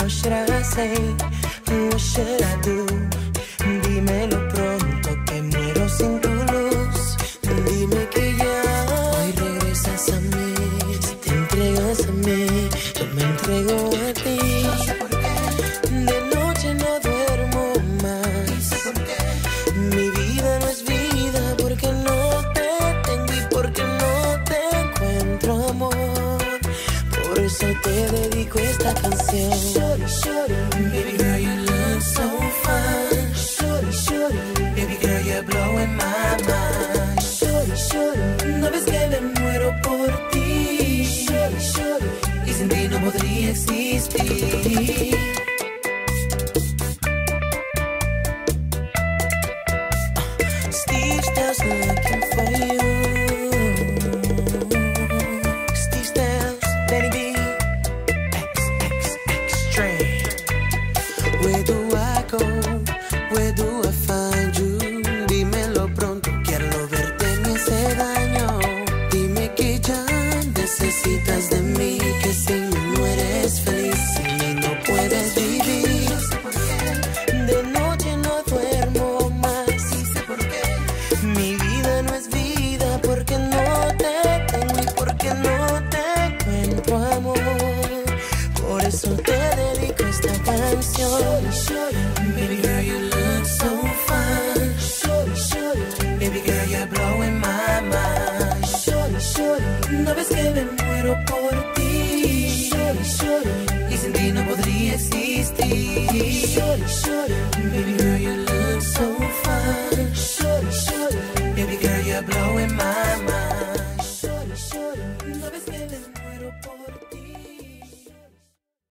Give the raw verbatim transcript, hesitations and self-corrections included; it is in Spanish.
What should I say? What should I do? Dímelo pronto que muero sin tu luz. Dime que ya hoy regresas a mí. Si te entregas a mí, yo me entrego a ti. No sé por qué. De noche no duermo más. No sé por qué. Mi vida no es vida porque no te tengo y porque no te encuentro, amor. Por eso te dedico esta canción. Shorty, shorty, baby girl, you look so fine. Shorty, shorty, baby girl, you're blowing my mind. Shorty, shorty, no ves que me muero por ti. Shorty, shorty, y sin ti no podría existir. Steve Styles looking for you. Steve Styles, Benny B, X X Extreme. Where do I go? Where do I find you? Dímelo pronto, quiero verte, me hace daño. Dime que ya necesitas de mí, que sin mí no eres feliz, sin mí no puedes vivir. No sé por qué. De noche no duermo más. Sí sé por qué. Mi vida no es vida porque no te tengo y porque no te encuentro, amor. Por eso te dedico esta canción. Baby girl, you look so fine. Shorty, shorty, baby girl, you're blowing my mind. Shorty, shorty, no ves que me muero por ti. Shorty, shorty, y sin ti no podría existir. Shorty, shorty, baby